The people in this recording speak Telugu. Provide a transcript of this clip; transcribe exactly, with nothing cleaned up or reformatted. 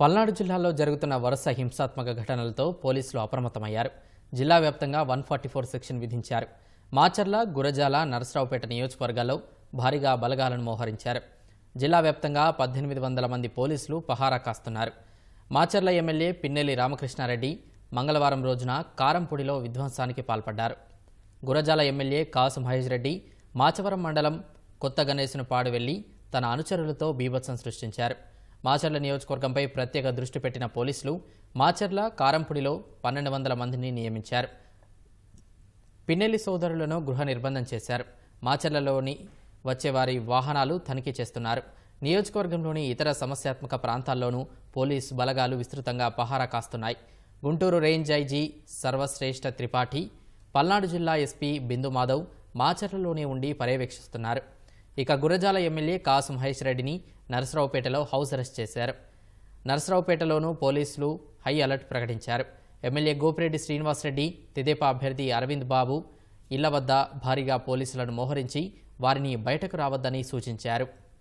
పల్నాడు జిల్లాలో జరుగుతున్న వరుస హింసాత్మక ఘటనలతో పోలీసులు అప్రమత్తమయ్యారు. జిల్లా వ్యాప్తంగా వన్ ఫార్టీ ఫోర్ సెక్షన్ విధించారు. మాచర్ల, గురజాల, నరసరావుపేట నియోజకవర్గాల్లో భారీగా బలగాలను మోహరించారు. జిల్లా వ్యాప్తంగా పద్దెనిమిది వందల మంది పోలీసులు పహారా కాస్తున్నారు. మాచర్ల ఎమ్మెల్యే పిన్నెల్లి రామకృష్ణారెడ్డి మంగళవారం రోజున కారంపూడిలో విధ్వంసానికి పాల్పడ్డారు. గురజాల ఎమ్మెల్యే కాసు మహేష్ రెడ్డి మాచవరం మండలం కొత్త గణేశునిపాడు వెళ్లి తన అనుచరులతో బీభత్సం సృష్టించారు. మాచర్ల నియోజకవర్గంపై ప్రత్యేక దృష్టి పెట్టిన పోలీసులు మాచర్ల, కారంపూడిలో పన్నెండు వందల మందిని నియమించారు. పిన్నెల్లి సోదరులను గృహ నిర్బంధం చేశారు. మాచర్లలోని వచ్చేవారి వాహనాలు తనిఖీ చేస్తున్నారు. నియోజకవర్గంలోని ఇతర సమస్యాత్మక ప్రాంతాల్లోనూ పోలీసు బలగాలు విస్తృతంగా పహారా కాస్తున్నాయి. గుంటూరు రేంజ్ ఐజీ సర్వశ్రేష్ఠ త్రిపాఠి, పల్నాడు జిల్లా ఎస్పీ బిందు మాధవ్ మాచర్లలోనే ఉండి పర్యవేక్షిస్తున్నారు. ఇక గురజాల ఎమ్మెల్యే కాసు మహేష్ రెడ్డిని నరసరావుపేటలో హౌస్ అరెస్ట్ చేశారు. నరసరావుపేటలోనూ పోలీసులు హై అలర్ట్ ప్రకటించారు. ఎమ్మెల్యే గోపిరెడ్డి శ్రీనివాసరెడ్డి, తెదేపా అభ్యర్థి అరవింద్ బాబు ఇళ్ల వద్ద భారీగా పోలీసులను మోహరించి వారిని బయటకు రావద్దని సూచించారు.